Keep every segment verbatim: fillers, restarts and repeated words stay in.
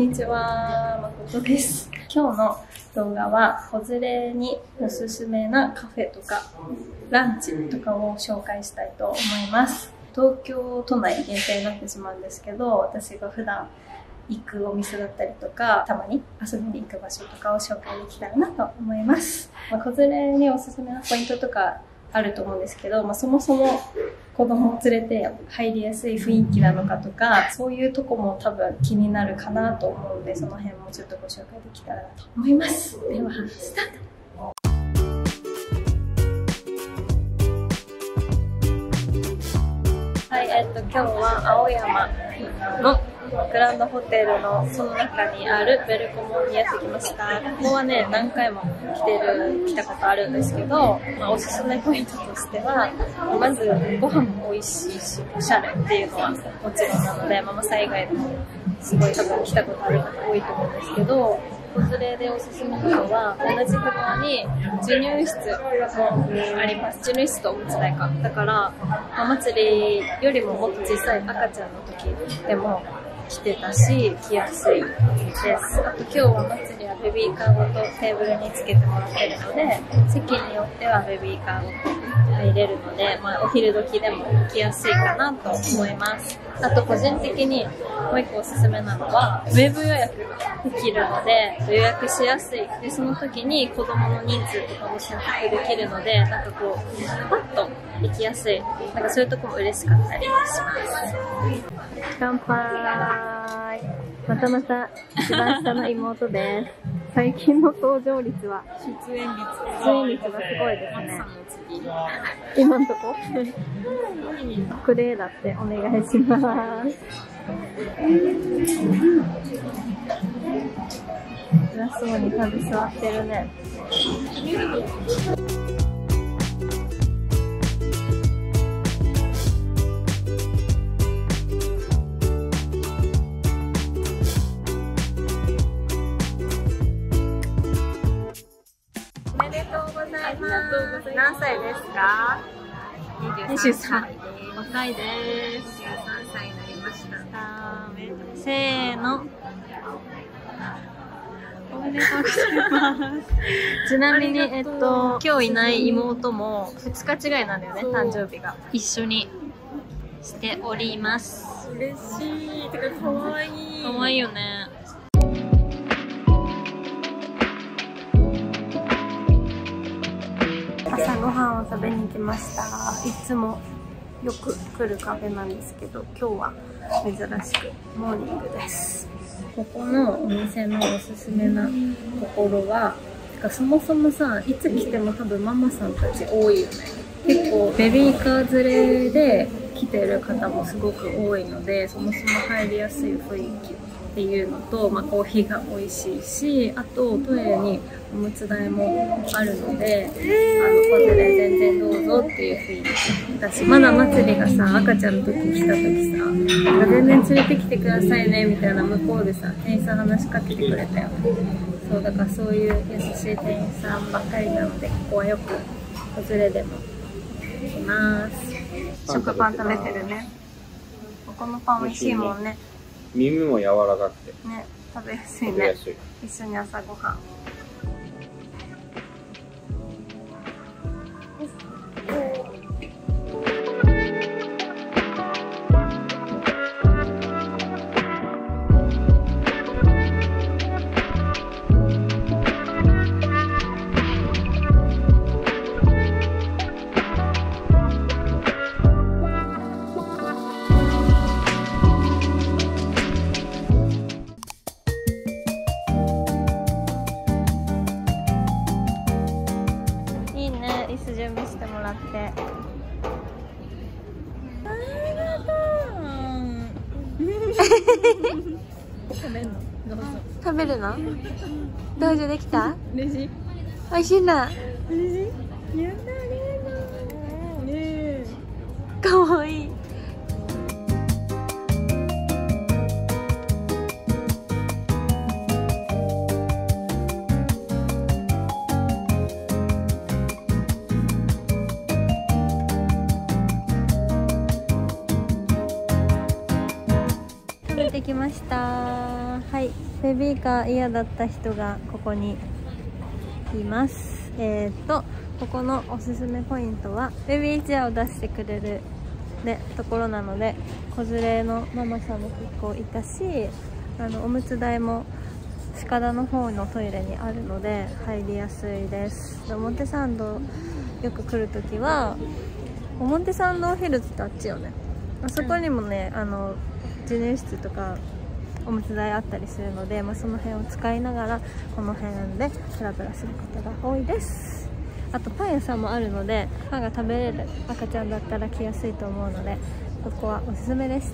にちは、まことです。今日の動画は、子連れにおすすめなカフェとか、ランチとかを紹介したいと思います。東京都内限定になってしまうんですけど、私が普段行くお店だったりとか、たまに遊びに行く場所とかを紹介できたらなと思います。まあ、子連れにおすすめなポイントとかあると思うんですけど、まあ、そもそも子供を連れて入りやすい雰囲気なのかとか、そういうとこも多分気になるかなと思うので、その辺もちょっとご紹介できたらなと思います。では、スタート。はい、えっと、今日は青山のグランドホテルのその中にあるベルコモにやってきました。ここはね、何回も来てる、来たことあるんですけど、まあ、おすすめポイントとしては、まずご飯も美味しいし、おしゃれっていうのはもちろんなので、ママさん以外でもすごい多分来たことある方多いと思うんですけど、子連れでおすすめなのは、同じフロアに授乳室もあります。授乳室とおむつ台か。だから、ママ釣りよりももっと小さい赤ちゃんの時でも来てたし、来やすいです。あと今日はマ釣りはベビーカーごとテーブルにつけてもらってるので、席によってはベビーカーごと入れるので、まあ、お昼時でも来やすいかなと思います。あと個人的にもう一個おすすめなのは、ウェブ予約ができるので、予約しやすい。で、その時に子供の人数とかも選択できるので、なんかこう、パッと行きやすい。なんかそういうとこも嬉しかったりします。乾杯。またまた一番下の妹です。最近の登場率は出演率出演率がすごいですね。今んとこクレーだってお願いします。偉そうに食べ座ってるね。何歳ですか？ にじゅうさんさい。 若いです。 にじゅうさんさいになりました。 せーの。おめでとうございます。ちなみに、えっと、今日いない妹もふつか違いなんだよね、誕生日が。一緒にしております。 嬉しい。てか、かわいい。 かわいいよね。朝ごはんを食べに来ました。いつもよく来るカフェなんですけど、今日は珍しくモーニングです。ここのお店のおすすめなところは、そもそもさ、いつ来ても多分ママさんたち多いよね。結構ベビーカー連れで来てる方もすごく多いので、そもそも入りやすい雰囲気っていうのと、まあ、コーヒーが美味しいし、あとトイレにおむつ台もあるので、あの子連れ全然どうぞっていう雰囲気だし、まだまつりがさ、赤ちゃんの時来た時さ、なんか全然連れてきてくださいねみたいな向こうでさ、店員さん話しかけてくれたよ。そう、だからそういう優しい店員さんばっかりなので、ここはよく子連れでも来ます。食パン食べてるね。ここのパン美味しいもんね。 耳も柔らかくてね、食べやすいね。一緒に朝ごはん。準備してもらって。ありがとう。 食べるの？どうぞ。 食べるの？どうぞできた？ 嬉しい。 美味しいな。 嬉しい。やったありがとう。ねえ。 かわいい。食べてきました。はい。 ベビーカー嫌だった人がここにいます。えー、っとここのおすすめポイントはベビーチェアを出してくれる、ね、ところなので、子連れのママさんも結構いたし、あのおむつ台も鹿田の方のトイレにあるので入りやすいです。表参道よく来るときは、表参道ヒルズってあっちよね。あそこにもね、あの授乳室とかおむつ台あったりするので、まあ、その辺を使いながらこの辺でプラプラすることが多いです。あとパン屋さんもあるので、パンが食べれる赤ちゃんだったら来やすいと思うので、ここはおすすめでした。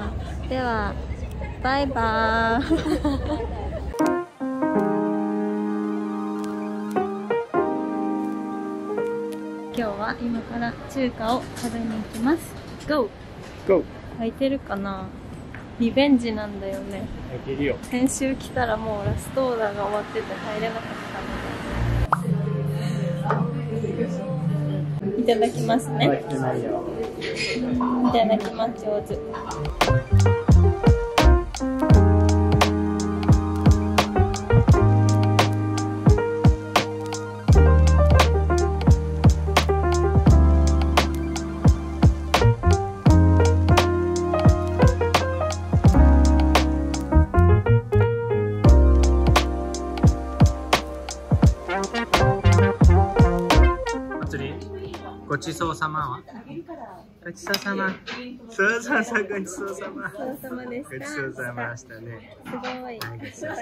ではバイバーイ今日は今から中華を食べに行きます。 GO! GO! 空いてるかな。リベンジなんだよね。 いけるよ。 先週来たらもうラストオーダーが終わってて入れなかったので、いただきますね。 はい、ないよ。 いただきます。上手。 ごちそうさまはごちそうさま。そうそうそう、ごちそうさま。 ごちそうさまでした。 ごちそうさまでしたね。 すごい。いっぱい食べました。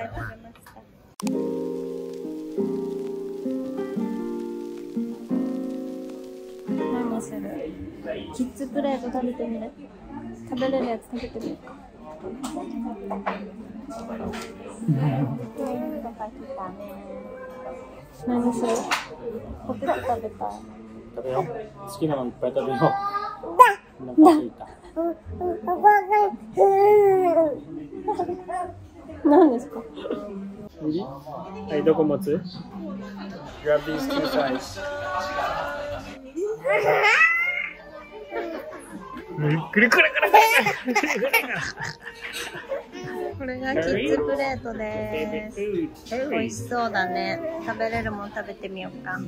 何する？キッズプレート食べてみる？食べれるやつ食べてみるか。何する？ポテト食べたい。 食べよう。好きなのいっぱい食べよう。お腹すいた。 何ですか？ 無理？はい、どこ持つ？ Grab these two sides。くるくるくるくるくるくるくる。 これがキッズプレートです。美味しそうだね。食べれるもん食べてみようか。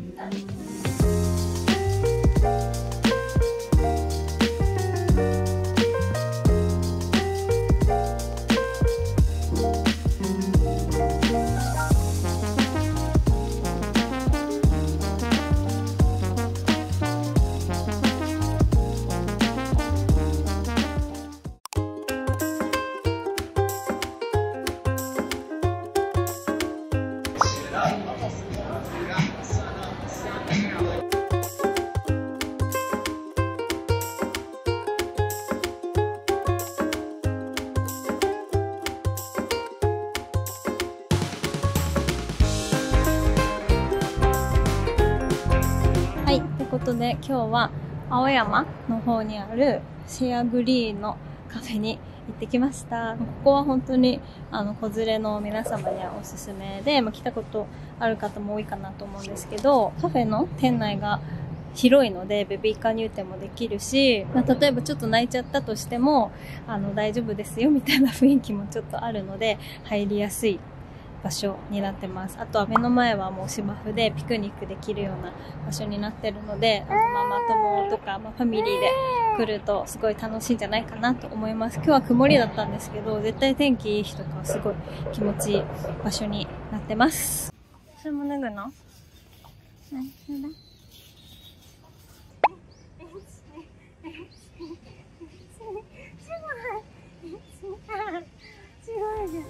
はい、ってことで今日は青山の方にあるシェアグリーンのカフェに行ってきました。ここは本当にあの子連れの皆様にはおすすめで、まあ、来たことある方も多いかなと思うんですけど、カフェの店内が広いのでベビーカー入店もできるし、まあ、例えばちょっと泣いちゃったとしてもあの大丈夫ですよみたいな雰囲気もちょっとあるので入りやすい場所になってます。あとは目の前はもう芝生でピクニックできるような場所になってるので、あのママ友とか、まあ、ファミリーで来るとすごい楽しいんじゃないかなと思います。今日は曇りだったんですけど、絶対天気いい日とかはすごい気持ちいい場所になってます。それも脱ぐの？はい、それだ。すごいじゃん。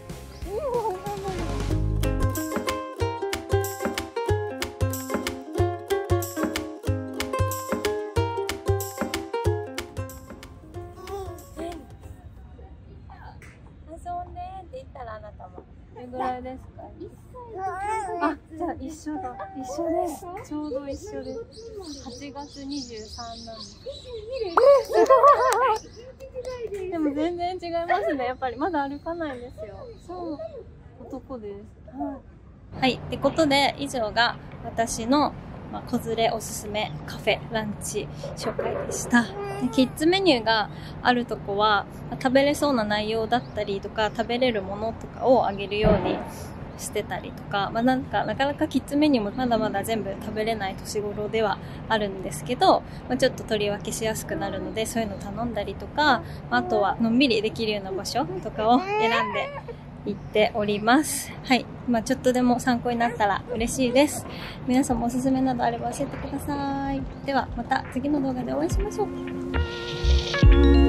遊んでって言ったらあなたも。どれぐらいですか？あ、じゃあ一緒だ。一緒です。ちょうど一緒です。はちがつにじゅうさんなんです。でも全然違いますね。やっぱりまだ歩かないんですよ。そう、男です。はい。はい、ってことで以上が私のまあ、子連れおすすめカフェランチ紹介でした。でキッズメニューがあるとこは食べれそうな内容だったりとか食べれるものとかをあげるようにしてたりとか、まあ、なんかなかなかキッズメニューもまだまだ全部食べれない年頃ではあるんですけど、まあ、ちょっと取り分けしやすくなるのでそういうの頼んだりとか、あとはのんびりできるような場所とかを選んで行っております。はい。まあちょっとでも参考になったら嬉しいです。皆さんもおすすめなどあれば教えてください。ではまた次の動画でお会いしましょう。